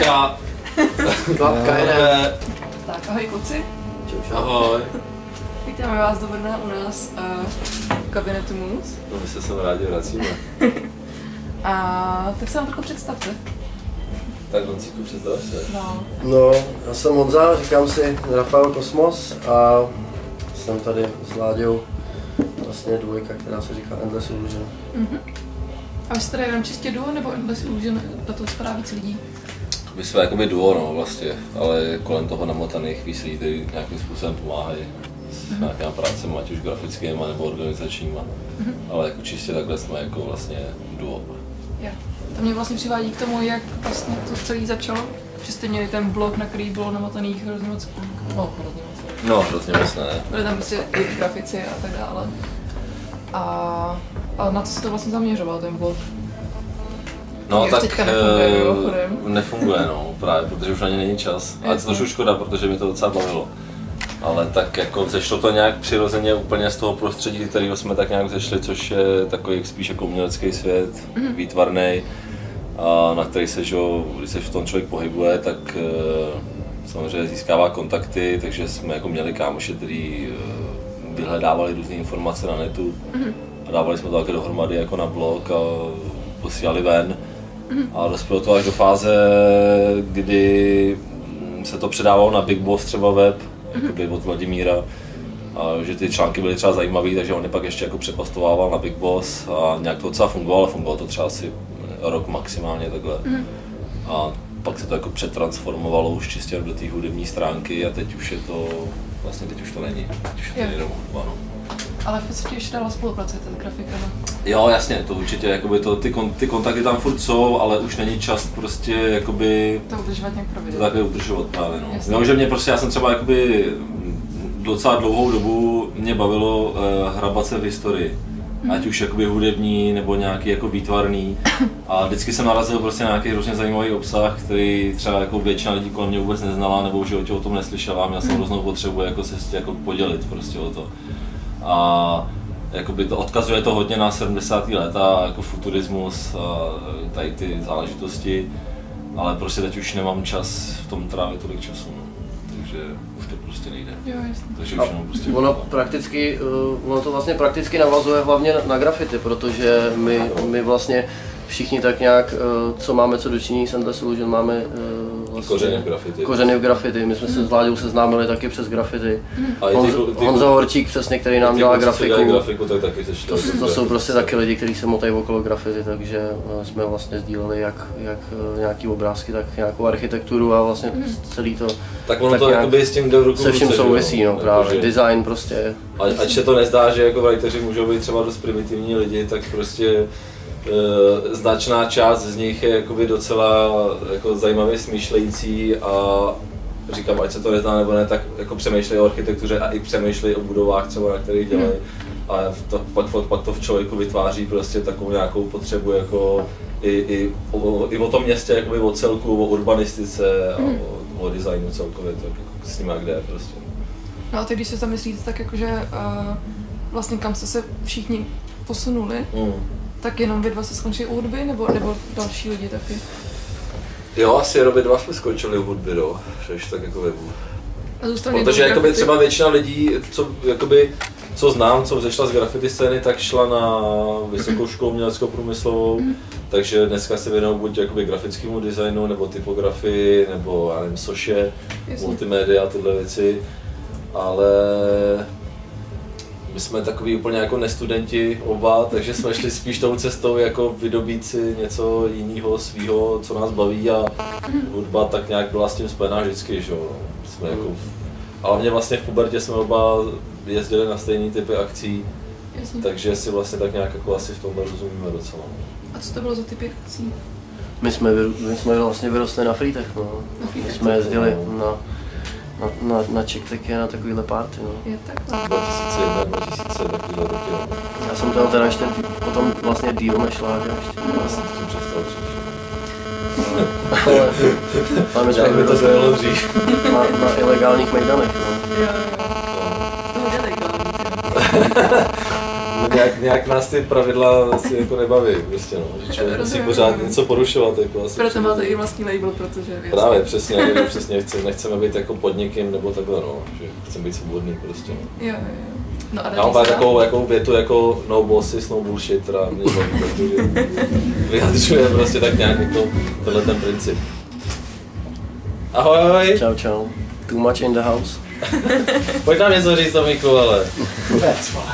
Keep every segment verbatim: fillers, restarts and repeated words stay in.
Klapka. Klapka je. Tak, ahoj kluci. Čau, čau. Ahoj. Vítáme vás do Brna u nás uh, v kabinetu Mus. No, my se sem rádi vracíme. A tak se vám trochu představte. Tak Honcíku, představ se. No. No, já jsem Honza, říkám si Rafael Kosmos a jsem tady s Láďou, vlastně dvojka, která se říká Endless Illusion. Uh-huh. A vy jste tady jenom čistě duo, nebo Endless Illusion, do toho spadá víc lidí? My jsme jakoby duo, no, vlastně, ale kolem toho namotaných výslí, který nějakým způsobem pomáhají s uh-huh. nějakýma prácemi, ať už grafickýma nebo organizačníma, uh-huh. ale jako čistě takhle jsme jako vlastně duo. Jo. To mě vlastně přivádí k tomu, jak vlastně to celé začalo, že jste měli ten blog, na který bylo namotaných hrozně moc, no hrozně moc. No, hrozně moc ne. Byly tam prostě i grafici a tak dále. A, a na co se to vlastně zaměřoval ten blog? No tak teďka nefunguje, e, nefunguje, no, právě, protože už na ně není čas. A je to trošku škoda, protože mi to docela bavilo. Ale tak jako zešlo to nějak přirozeně úplně z toho prostředí, kterého jsme tak nějak zešli, což je takový spíš jako umělecký svět, mm-hmm. výtvarný, a na který se, že, když se v tom člověk pohybuje, tak e, samozřejmě získává kontakty, takže jsme jako měli kámoše, který e, vyhledávali různé informace na netu mm-hmm. a dávali jsme to také dohromady jako na blog a posílali ven. Mm-hmm. A dospělo to až do fáze, kdy se to předávalo na Big Boss třeba web, jakoby od Vladimíra, a že ty články byly třeba zajímavé, takže on je pak ještě jako přepastovával na Big Boss a nějak to docela fungovalo, fungovalo to třeba asi rok maximálně takhle. Mm. A pak se to jako přetransformovalo už čistě do té hudební stránky a teď už je to, vlastně teď už to není, teď už je to jenom hudba, no. Ale v podstatě ještě dál spolupracujete s grafikama. Jo, jasně, to určitě, jakoby to, ty, kon, ty kontakty tam furt jsou, ale už není čas prostě jakoby to udržovat nějak pravidelně. To takhle udržovat právě, no. Jo, že mě prostě, já jsem třeba jakoby docela dlouhou dobu mě bavilo uh, hrabat se v historii. Hmm. Ať už jakoby hudební nebo nějaký jako výtvarný. A vždycky jsem narazil prostě na nějaký hrozně zajímavý obsah, který třeba jako většina lidí kolem mě vůbec neznala nebo v životě o tom neslyšela a měl jsem hroznou potřebu jako se jako podělit prostě o to. A jakoby to odkazuje to hodně na sedmdesátá léta, jako futurismus a tady ty záležitosti, ale prostě teď už nemám čas v tom trávit tolik času, no. Takže už to prostě nejde. Jo, jasně. Takže už jenom prostě ono prakticky, ono to vlastně prakticky navazuje hlavně na graffiti, protože my, my vlastně všichni tak nějak, co máme co dočinění s Endless Illusion, máme vlastně kořeny v graffiti. Kořeny v graffiti. My jsme se s Láďou seznámili taky přes graffiti. A Honz, Honza Horčík přesně, který nám dělá grafiku. grafiku tak taky to, to jsou prostě taky lidi, kteří se motají okolo graffiti, takže jsme vlastně sdíleli jak, jak nějaký obrázky, tak nějakou architekturu a vlastně celý to. Tak ono tak to jakoby s tím jde v ruku se vším souvisí, no, právě. Jako, design prostě. Ať se to nezdá, že jako writeri můžou být třeba dost primitivní lidi, tak prostě Uh, značná část z nich je jakoby docela jako zajímavě smýšlející a říkám, ať se to nezdá nebo ne, tak jako přemýšlejí o architektuře a i přemýšlejí o budovách třeba, na kterých dělají. A to, pak, pak to v člověku vytváří prostě takovou nějakou potřebu jako i, i, o, i o tom městě, jakoby o celku, o urbanistice a o, o designu celkově, tak jako s nima kde prostě. No a teď když se zamyslíte, tak jakože uh, vlastně kam jste se všichni posunuli, mm. tak jenom vy dva se skončili u hudby, nebo, nebo další lidi taky? Jo, asi jenom vy dva jsme skončili u hudby, no, že tak jako webu. Protože jakoby třeba většina lidí, co, jakoby, co znám, co vzešla z graffiti scény, tak šla na vysokou školu uměleckou průmyslovou, mm. takže dneska se věnují buď jakoby grafickému designu, nebo typografii, nebo já nevím, soše, multimédia a tyhle věci, ale my jsme takový úplně jako nestudenti oba, takže jsme šli spíš tou cestou jako vydobít si něco jiného svýho, co nás baví a hudba tak nějak byla s tím spojená vždycky, že jo. Jsme jako, ale mě vlastně v pubertě jsme oba jezdili na stejný typy akcí, Jasně. takže si vlastně tak nějak jako asi v tomhle rozumíme docela. A co to bylo za typy akcí? My jsme, my jsme vlastně vyrostli na Freetech, no. Na Freetech. My jsme jezdili na Na, na, na Čekteky na takovýhle party, no. Je tak? dva tisíce jedna, dva tisíce takovýhle roky, no. Já jsem tam teda ještě potom vlastně díl nešla, že ještě. Já jsem s tím přestal příště. Ale, ale my jsme to zajelo dřív. Na, na ilegálních mejdanech, no. Jo, jo. To je legální. nějak, nějak nás ty pravidla asi jako nebaví, prostě no, že člověk musí pořád něco porušovat. Jako asi proto máte i vlastní label, protože věc. Právě, přesně, přesně chci, nechceme být jako podnikem nebo takhle, no, že chceme být svobodný prostě. No. Jo, jo, jo. No a já mám pak takovou, takovou větu jako no bosses, no bullshit, která mě baví, protože vyjadřuje prostě tak nějak jako tenhle ten princip. Ahoj, ahoj. Čau, čau. Too much in the house. Pojď nám něco říct, Tomiku, ale. Vůbec, vole.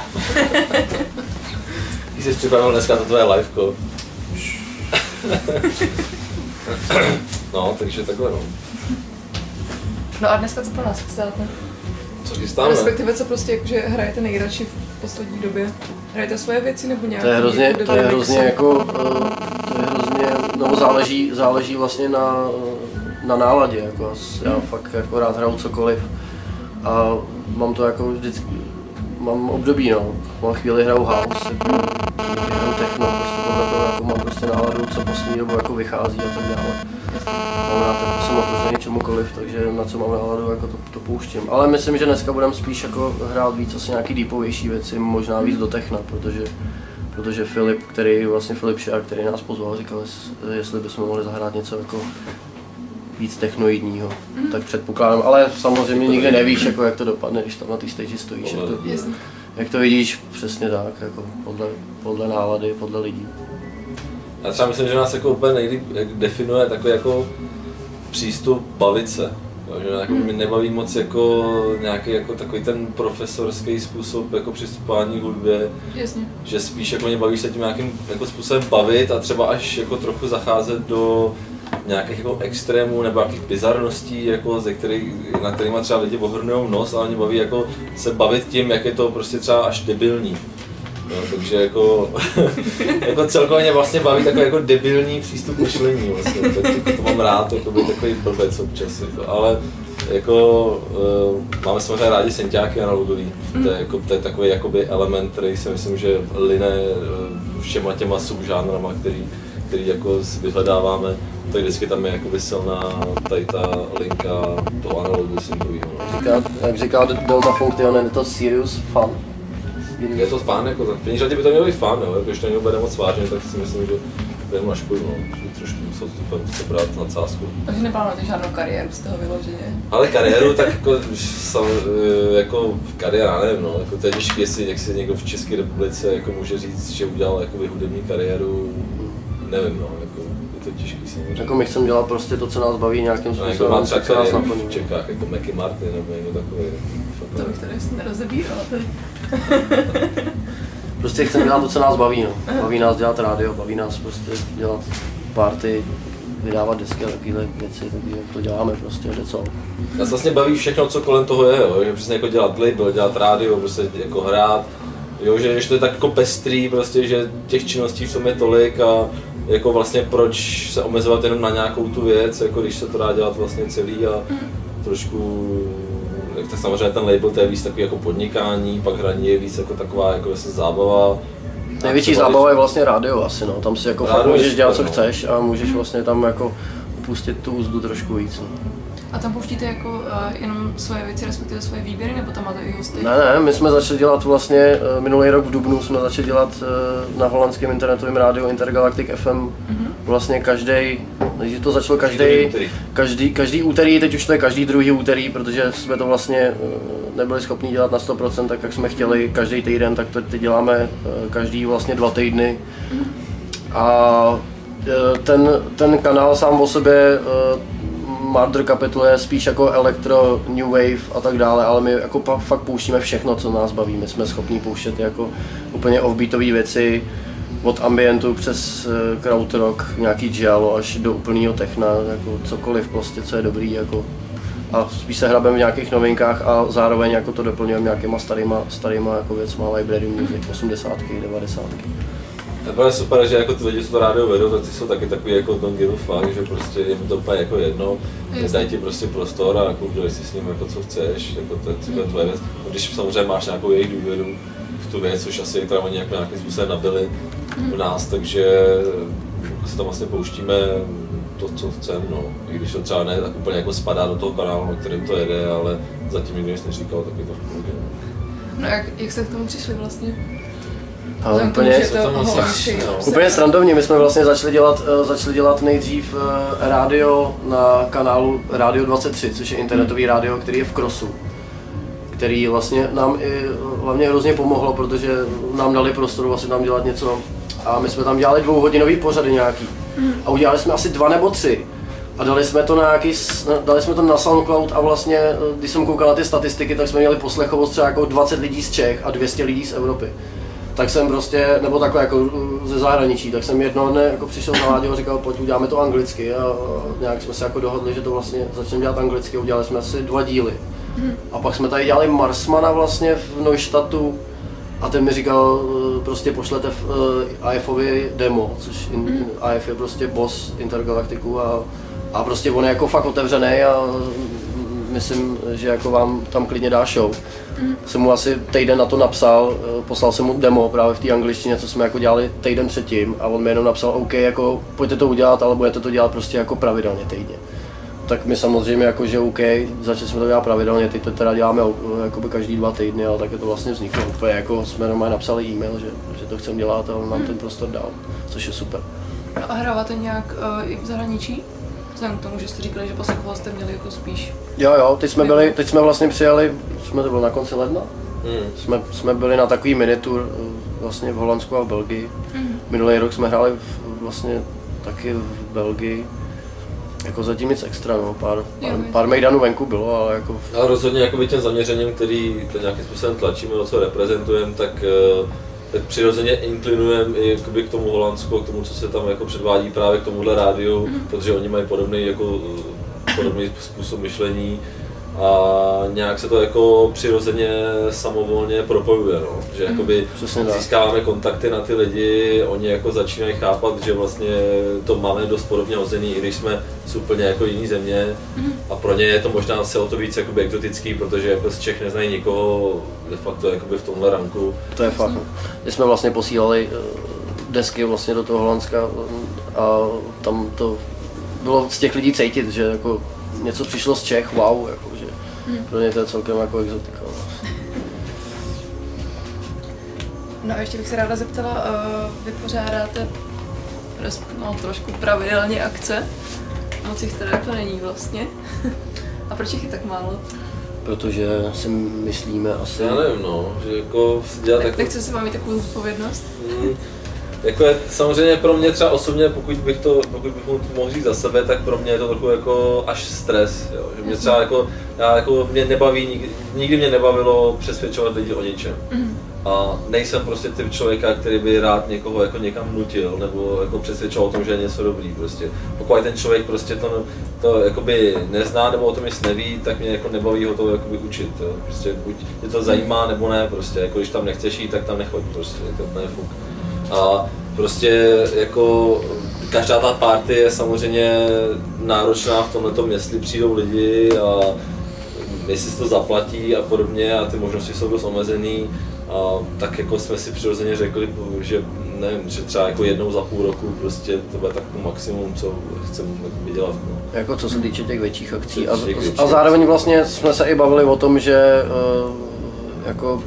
Ty jsi připravil dneska to tvoje liveko. No, takže takhle no. No a dneska co pro nás chystáte? Co chystáme? Respektive co prostě jakože hrajete nejradši v poslední době? Hrajete svoje věci nebo nějaké? To je hrozně, to je hrozně jako, to je hrozně, no záleží, záleží vlastně na, na náladě, jako já fakt jako rád hraju cokoliv a mám to jako vždycky, mám období no, mám chvíli hraju house, jako, hraju techno, prostě podle toho jako mám prostě náladu, co poslední dobu jako vychází a tak dále. Mám rád jako jsem otevřený čemukoliv, takže na co mám náladu, jako to, to pouštím. Ale myslím, že dneska budeme spíš jako hrát víc asi nějaký deepovější věci, možná víc do techna, protože, protože Filip, který vlastně Filip Šák, který nás pozval, říkal, jestli bychom mohli zahrát něco jako víc technoidního, mm. tak předpokládám, ale samozřejmě nikdy nevíš, jako, jak to dopadne, když tam na té stage stojíš, jak to, jak to vidíš přesně tak, jako podle, podle nálady, podle lidí. Já třeba myslím, že nás jako úplně nejlíp definuje takový jako přístup bavit se. Jo, že jako mě nebaví moc jako nějaký jako takový ten profesorský způsob jako přistupování k hudbě. Jasně. Že spíš jako mě baví se tím nějakým jako způsobem bavit a třeba až jako trochu zacházet do nějakých jako extrémů nebo nějakých bizarností, jako ze který, na kterýma třeba lidi ohrnujou nos, ale mě baví jako se bavit tím, jak je to prostě třeba až debilní. No, takže jako, jako celkově mě vlastně baví takový jako debilní přístup myšlení vlastně, tak to mám rád, jako být takový blbec občas, jako, ale jako uh, máme samozřejmě rádi synťáky analogový, to je, jako, to je takový jakoby element, který si myslím, že line uh, všema těma subžánrama, který, který jako vyhledáváme, tak vždycky tam je jakoby silná tady ta linka toho analogu syntovýho. No. Jak říká Delta Function, je to serious fun. Je to fán, jako za první řadě by to mělo být fán, jo, když to nebude moc vážně, tak si myslím, že to je na škodu, no, že trošku musel to brát na cásku. Takže neplánujete žádnou kariéru z toho vyloženě? Ale kariéru, tak jako, sam, jako kariéra, nevím, no, jako to je těžké, jestli jak si někdo v České republice jako může říct, že udělal jakoby hudební kariéru, nevím, no, jako je to těžké si může. Jako my chceme dělat prostě to, co nás baví nějakým způsobem, no, jako co nás naplní. v Čechách, jako Macky Martin nebo někdo takový. To bych tady nerozebíral, to je. Prostě chceme dělat to, co nás baví, no. Baví nás dělat rádio, baví nás prostě dělat party, vydávat desky a takovéhle věci, takže to děláme prostě, jde co. Nás vlastně baví všechno, co kolem toho je, jo, že přesně jako dělat label, dělat rádio, prostě jako hrát, jo, že když to je tak jako pestrý, prostě, že těch činností v tom je tolik a jako vlastně proč se omezovat jenom na nějakou tu věc, jako když se to dá dělat vlastně celý a trošku, tak samozřejmě ten label to je víc takový jako podnikání, pak hraní je víc jako taková jako vlastně zábava. Největší zábava je vlastně rádio asi, no, tam si jako fakt můžeš dělat co chceš a můžeš vlastně tam jako upustit tu úzdu trošku víc. No. A tam pouštíte jako uh, jenom svoje věci, respektive svoje výběry, nebo tam máte i hosty? Ne, ne, my jsme začali dělat vlastně, uh, minulý rok v dubnu jsme začali dělat uh, na holandském internetovém rádiu Intergalactic F M mm-hmm. vlastně každý, takže to začalo každý, každý, každý úterý, teď už to je každý druhý úterý, protože jsme to vlastně uh, nebyli schopni dělat na sto procent tak, jak jsme chtěli každý týden, tak to teď děláme uh, každý vlastně dva týdny. Mm-hmm. A uh, ten, ten kanál sám o sobě uh, Murder Capital je spíš jako elektro, new wave a tak dále, ale my jako fakt pouštíme všechno, co nás baví. My jsme schopni pouštět jako úplně offbeatové věci, od ambientu přes krautrock, nějaký giallo až do úplného techna, jako cokoliv prostě, co je dobrý. Jako. A spíš se hrabeme v nějakých novinkách a zároveň jako to doplňujeme nějakýma starýma, starýma jako věcma, library music, osmdesátky, devadesátky. To je super, že jako ty lidi, co to rádio vedou, tak ty jsou taky takový jako don't give a fuck, že prostě je mi to úplně jako jedno, dají ti prostě prostor a jako udělej si s ním jako co chceš, jako to je třeba tvoje věc. Když samozřejmě máš nějakou jejich důvěru v tu věc, což asi teda oni jako nějakým způsobem nabili u nás, takže si tam vlastně pouštíme to, co chceme, no. I když to třeba ne tak úplně jako spadá do toho kanálu, na kterým to jede, ale zatím nikdo nic neříkal, tak je to v pohodě. No jak, jak jste k tomu přišli vlastně? Ale úplně, úplně srandovně, my jsme vlastně začali dělat, začali dělat nejdřív rádio na kanálu Rádio dvacet tři, což je internetový rádio, který je v Krosu. Který vlastně nám i hlavně hrozně pomohlo, protože nám dali prostor vlastně tam dělat něco. A my jsme tam dělali dvouhodinový pořady nějaký. A udělali jsme asi dva nebo tři. A dali jsme to na nějaký, dali jsme to na SoundCloud a vlastně, když jsem koukal na ty statistiky, tak jsme měli poslechovost třeba jako dvacet lidí z Čech a dvě stě lidí z Evropy. Tak jsem prostě, nebo takhle jako ze zahraničí, tak jsem jednoho dne jako přišel na rádio a říkal, pojď uděláme to anglicky a nějak jsme se jako dohodli, že to vlastně začneme dělat anglicky, udělali jsme asi dva díly. A pak jsme tady dělali Marsmana vlastně v Neustadtu a ten mi říkal, prostě pošlete I Fovi demo, což in, I F je prostě boss Intergalaktiku a, a prostě on je jako fakt otevřený a myslím, že jako vám tam klidně dá show. Mm. Jsem mu asi týden na to napsal, poslal jsem mu demo právě v té angličtině, co jsme jako dělali týden předtím a on mi jenom napsal, OK, jako pojďte to udělat, ale budete to dělat prostě jako pravidelně týdně. Tak my samozřejmě jako, že OK, začali jsme to dělat pravidelně, teď to teda děláme jakoby každý dva týdny, ale tak je to vlastně vzniklo úplně jako jsme normálně napsali e-mail, že, že to chceme dělat a on nám mm. ten prostor dal, což je super. A hráváte nějak uh, i v zahraničí? Vzhledem k tomu, že jste říkali, že posledního jste měli jako spíš... Jo, jo, teď jsme byli, teď jsme vlastně přijeli, jsme to bylo na konci ledna, mm. jsme, jsme byli na takový minitur vlastně v Holandsku a v Belgii. Mm. Minulý rok jsme hráli v, vlastně taky v Belgii. Jako zatím nic extra, no, pár, pár, pár mejdanů venku bylo, ale jako... Ale rozhodně jakoby tím zaměřením, který to nějakým způsobem tlačíme, o co reprezentujeme, tak, tak přirozeně inklinujeme i k tomu Holandsku, k tomu, co se tam jako předvádí právě k tomuhle rádiu, mm. protože oni mají podobný, jako, podobný způsob myšlení a nějak se to jako přirozeně samovolně propojuje, no. Že jakoby získáváme kontakty na ty lidi, oni jako začínají chápat, že vlastně to máme dost podobně hozený, i když jsme z úplně jako jiný země a pro ně je to možná se o to víc jakoby exotický, protože jako z Čech neznají nikoho de facto jakoby v tomhle ranku. To je fakt. My jsme vlastně posílali desky vlastně do toho Holandska a tam to bylo z těch lidí cítit, že jako něco přišlo z Čech, wow, jako, že hmm. pro ně to je celkem jako exotika. No a ještě bych se ráda zeptala, uh, vy pořádáte no, trošku pravidelně akce, moc jich teda to není vlastně. A proč jich je tak málo? Protože si myslíme asi... Já nevím, no, že jako dělat tak, jako... tak chce si vám mít takovou zodpovědnost? Mm. Jako je, samozřejmě pro mě třeba osobně, pokud bych to, pokud bych mohl říct za sebe, tak pro mě je to trochu jako až stres, jo. Že mě třeba jako, já jako mě nebaví, nikdy, nikdy mě nebavilo přesvědčovat lidi o něčem. Mm. A nejsem prostě typ člověka, který by rád někoho jako někam nutil, nebo jako přesvědčoval o tom, že je něco dobrý prostě. Pokud ten člověk prostě to, to jakoby nezná nebo o tom nic neví, tak mě jako nebaví ho to jakoby učit, jo. Prostě buď tě to zajímá nebo ne prostě, jako když tam nechceš jít, tak tam nechoď prostě, to je fuk. A prostě jako každá ta party je samozřejmě náročná v tomhletom, jestli přijdou lidi a jestli si to zaplatí a podobně a ty možnosti jsou dost omezený. A tak jako jsme si přirozeně řekli, že nevím, že třeba jako jednou za půl roku prostě to bude tak maximum, co chceme vydělat. No. Jako co se týče těch větších akcí. A, a zároveň vlastně jsme se i bavili o tom, že uh, jako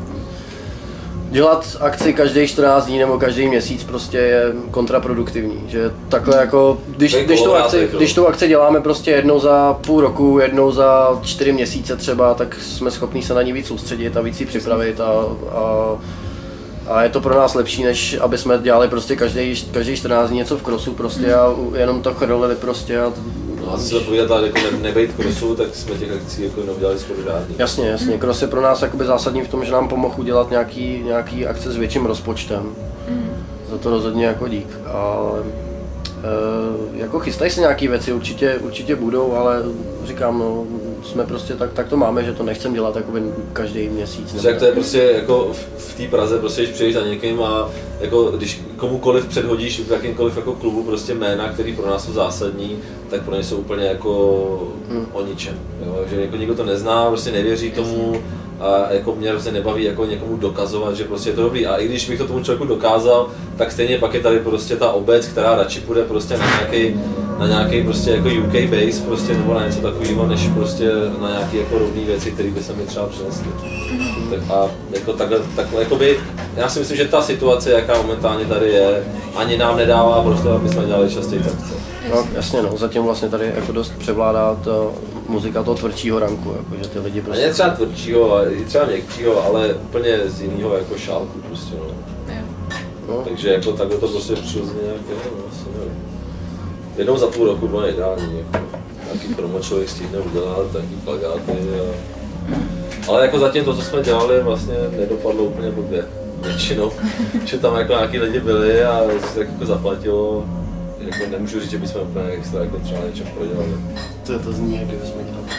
dělat akci každý čtrnáct dní nebo každý měsíc prostě je kontraproduktivní, že takhle jako, když, když, tu akci, když tu akci děláme prostě jednou za půl roku, jednou za čtyři měsíce třeba, tak jsme schopni se na ní víc soustředit a víc ji připravit a, a, a je to pro nás lepší, než aby jsme dělali prostě každý, každý čtrnáct dní něco v krosu prostě a jenom to chrlili prostě a no, a si to povídat, ale jako ne, nebejt krosu, tak jsme těch akcí jako neudělali skoro žádný. Jasně, jasně. Kros je pro nás jakoby zásadní v tom, že nám pomohl udělat nějaký, nějaký akce s větším rozpočtem. Mm. Za to rozhodně jako dík. Ale e, jako chystají se nějaké věci, určitě, určitě budou, ale říkám, no, jsme prostě tak, tak to máme, že to nechcem dělat jakoby každý měsíc. Jak to je prostě jako v té Praze, prostě když přijdeš za někým a jako když komukoliv předhodíš v jakýmkoliv jako klubu prostě jména, který pro nás jsou zásadní, tak pro ně jsou úplně jako hmm. o ničem. Jo? Že jako nikdo to nezná, prostě nevěří tomu a jako mě prostě nebaví jako někomu dokazovat, že prostě je to dobrý. A i když bych to tomu člověku dokázal, tak stejně pak je tady prostě ta obec, která radši půjde prostě na nějaký na nějaký prostě jako U K base prostě nebo na něco takového, než prostě na nějaké jako rovné věci, které by se mi třeba přinesly. Tak a jako takhle, takhle jakoby já si myslím, že ta situace, jaká momentálně tady je, ani nám nedává prostor, aby jsme dělali častěji akce. No, jasně no, zatím vlastně tady jako dost převládá ta muzika toho tvrdšího ranku, jako, že ty lidi prostě... A ne třeba tvrdšího, ale třeba měkčího, ale úplně z jiného jako šálku prostě no. No. Takže jako takhle to prostě přirozeně nějak je, no, vlastně nevím. Jednou za půl roku bylo ideální, jako nějaký promo člověk stihne udělat, nějaký plakáty a... Ale jako zatím to, co jsme dělali, vlastně nedopadlo úplně blbě. Většinou, že tam jako nějaký lidi byli a se tak jako zaplatilo. Jako nemůžu říct, že bychom úplně extra jako třeba něčem prodělali. To je to zní, jak kdyby jsme dělali.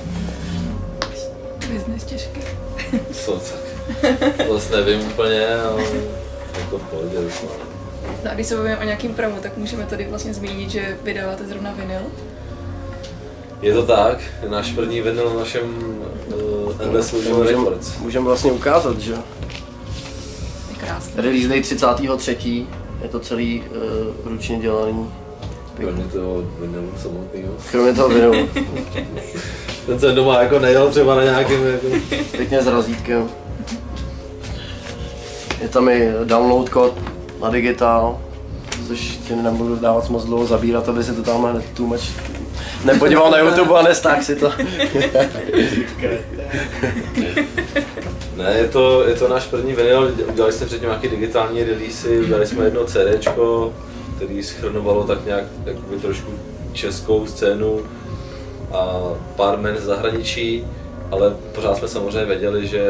Business těžký. Co tak? Vlastně nevím úplně, ale jako v pohodě jsme. No a když se bavíme o nějakým promu, tak můžeme tady vlastně zmínit, že vydáváte zrovna vinyl. Je to tak, náš první vinyl na našem uh, Endless Illusion Records. Můžeme vlastně ukázat, že? Je krásný. Release day třicátého třetího Je to celý uh, ručně dělaný. Kromě toho vinylu samotného. Kromě toho vinylu. Ten jsem doma jako nejel třeba na nějakým jako... Pěkně s razítkem. Je tam i download kód na digitál, což si nebudu dávat moc dlouho zabírat, aby si to tam hned tlumač nepodíval na YouTube a nestáhl si to. Ne, je to, je to náš první vinyl, udělali jsme předtím nějaké digitální releasy, udělali jsme jedno CDčko, který shrnovalo tak nějak jakoby trošku českou scénu a pár men z zahraničí, ale pořád jsme samozřejmě věděli, že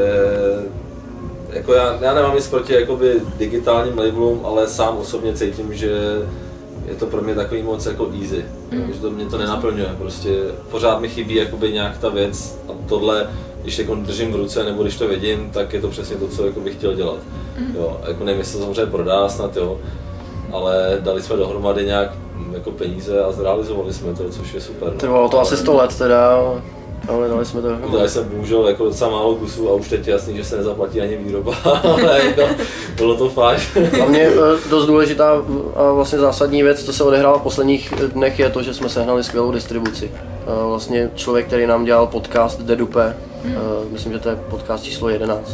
jako já, já nemám nic proti jakoby digitálním labelům, ale sám osobně cítím, že je to pro mě takový moc jako easy, mm. že to mě to nenaplňuje, prostě pořád mi chybí jakoby nějak ta věc a tohle, když jako držím v ruce nebo když to vidím, tak je to přesně to, co jako bych chtěl dělat. Mm. Jo, jako nevím, jestli to samozřejmě prodá snad, jo, ale dali jsme dohromady nějak jako peníze a zrealizovali jsme to, což je super. No. Trvalo to asi sto let teda, ale dali jsme to dohromady. Udělali jsme bohužel jako docela málo kusů a už teď je jasný, že se nezaplatí ani výroba, ale jako, bylo to fajn. A mě dost důležitá a vlastně zásadní věc, co se odehrálo v posledních dnech, je to, že jsme sehnali skvělou distribuci. Vlastně člověk, který nám dělal podcast Dedupe, myslím, že to je podcast číslo jedenáct,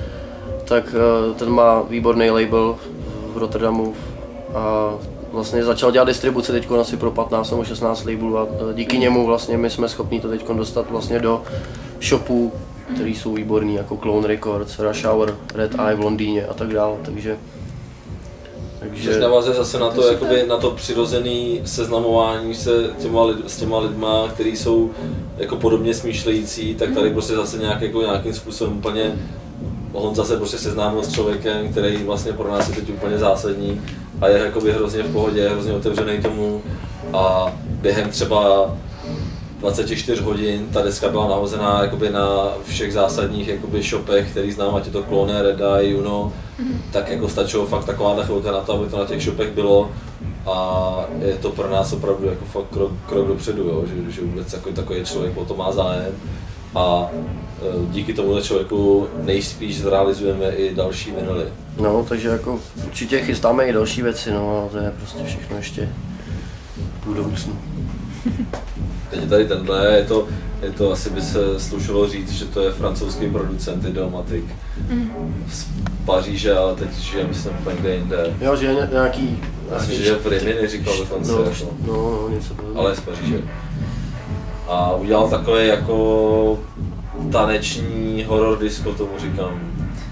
tak ten má výborný label v Rotterdamu a vlastně začal dělat distribuci teď asi pro patnáct nebo šestnáct labelů a díky němu vlastně my jsme schopni to teď dostat vlastně do shopů, který jsou výborný, jako Clone Records, Rush Hour, Red Eye v Londýně a tak dále, takže... takže... Což navazuje zase na to, jakoby, na to přirozené seznamování se těma lid, s těma lidma, kteří jsou jako podobně smýšlející, tak tady prostě zase nějak, jako, nějakým způsobem úplně Honza se prostě seznámil s člověkem, který vlastně pro nás je teď úplně zásadní a je jakoby hrozně v pohodě, hrozně otevřený tomu a během třeba dvacet čtyři hodin ta deska byla nahozená jakoby na všech zásadních jakoby shopech, který znám, ať je to Clone, Red Eye, Juno, tak jako stačilo fakt taková chvilka na to, aby to na těch shopech bylo a je to pro nás opravdu jako fakt krok, krok dopředu, jo, že, že vůbec takový, takový člověk o to má zájem a díky tomuhle člověku nejspíš zrealizujeme i další vinyly. No, takže jako určitě chystáme i další věci, no a to je prostě všechno ještě v budoucnu. Teď je tady tenhle, je to, je to asi by se slušelo říct, že to je francouzský producent Ideomatic z Paříže, ale teď žije myslím úplně kde jinde. Jo, že je nějaký... Myslím, že v Rimini říkal dokonce, no, jako, no, no, něco bylo. ale z Paříže. A udělal takové jako taneční horror disco, tomu říkám,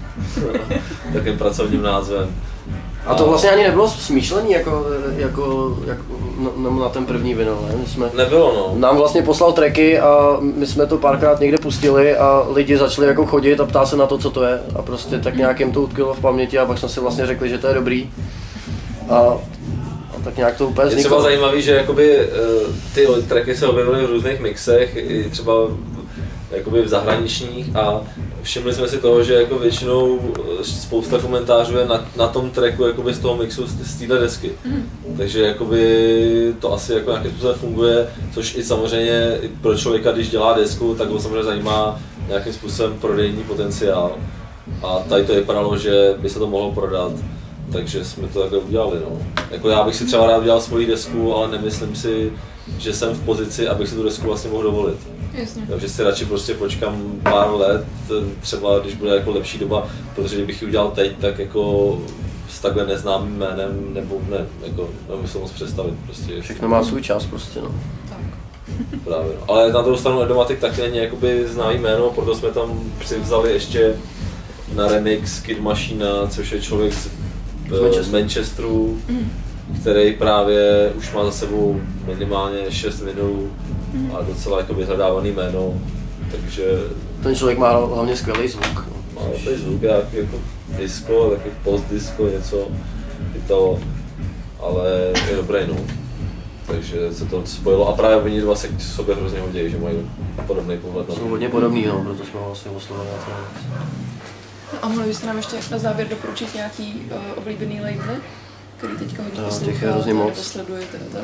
takým pracovním názvem. A to vlastně ani nebylo smýšlený jako, jako, jako na, na ten první vinyl, ne? My jsme, Nebylo, no. Nám vlastně poslal tracky a my jsme to párkrát někde pustili a lidi začali jako chodit a ptát se na to, co to je. A prostě tak nějak jim to utkvělo v paměti a pak jsme si vlastně řekli, že to je dobrý. A, a tak nějak to úplně vzniklo. Je třeba zajímavý, že jakoby, ty tracky se objevily v různých mixech, i třeba jakoby v zahraničních a všimli jsme si toho, že jako většinou spousta komentářů je na, na tom tracku jakoby z toho mixu z, z téhle desky. Mm. Takže jakoby to asi jako nějakým způsobem funguje, což i samozřejmě pro člověka, když dělá desku, tak ho samozřejmě zajímá nějakým způsobem prodejní potenciál. A tady to vypadalo, že by se to mohlo prodat, takže jsme to takhle udělali. No. Jako já bych si třeba rád udělal svoji desku, ale nemyslím si, že jsem v pozici, abych si tu desku vlastně mohl dovolit. Jasně. Takže si radši prostě počkám pár let, třeba když bude jako lepší doba, protože kdybych ji udělal teď, tak jako s takhle neznámým jménem, nebo ne, jako nemůžu se moc představit prostě. Všechno má svůj čas prostě, no. Tak. Právě, no. Ale na druhou stranu Edomatic taky není jakoby známý jméno, proto jsme tam přivzali ještě na remix Kid Machina, což je člověk z, z Manchesteru, Manchesteru mm. který právě už má za sebou minimálně šest vinylů mm. a docela jako vyhledávaný jméno, takže... Ten člověk má hlavně skvělý zvuk. Má takový zvuk, jak jako disco, taky post-disco, něco, to, ale je dobrý, no. Takže se to spojilo a právě oni dva se k sobě hrozně hodí, že mají podobný pohled na to. Jsou hodně podobný, no, proto jsme vlastně oslovili. No a mohli byste nám ještě na závěr doporučit nějaký uh, oblíbený labely, který teďka hodně no, posloucháte nebo sledujete a tak?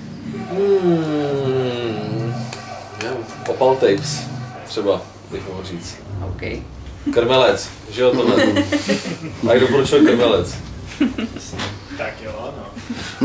Hmm, Opal Tapes, třeba, bych mohl říct. OK. Krmelec, že jo tohle? A jak doporučil Krmelec? Tak jo, no.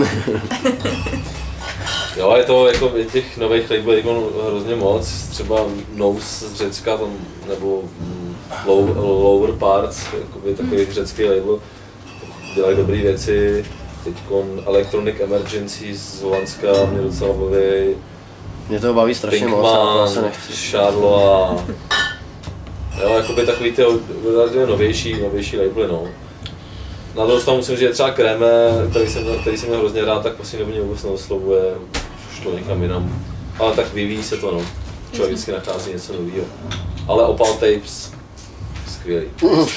Jo, je to jako těch nových labelů jako hrozně moc, třeba Nose z Řecka, tam, nebo low, Lower Parts, jakoby takový hmm. řecký label, dělají dobré věci. Teďkon Electronic Emergency z Holandska mě docela baví. Mě to baví strašně Pinkman, moc, já to asi nechci. Charlotte. Jo, jakoby takový ty novější, novější labely, no. Na druhou stranu musím říct, že třeba Kreme, který jsem, který jsem měl hrozně rád, tak poslední době mě vůbec neoslovuje, už to někam jinam. Ale tak vyvíjí se to, no. Člověk vždycky nachází něco nového. Ale Opal Tapes, skvělý.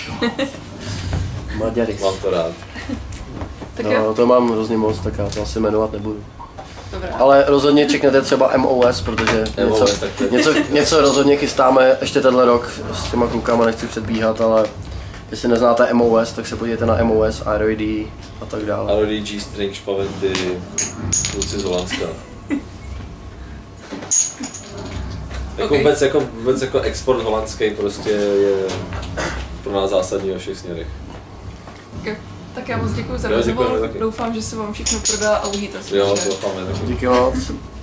Maďary. Mám to rád. No, to mám hrozně moc, tak já to asi jmenovat nebudu. Dobrá. Ale rozhodně čekněte třeba M O S, protože něco, něco, něco rozhodně chystáme ještě tenhle rok s těma klukama, nechci předbíhat, ale jestli neznáte M O S, tak se podívejte na M O S, R O D a tak dále. R O D, G-String, Špaventy, kluci z Holandska. Jako Okay. vůbec, jako, vůbec jako export holandský prostě je pro nás zásadní ve všech směrech. Okay. Tak já moc děkuji za rozhovor, doufám, že se vám všechno prodá a uvidíte se. Jo, doufáme taky. Díky moc.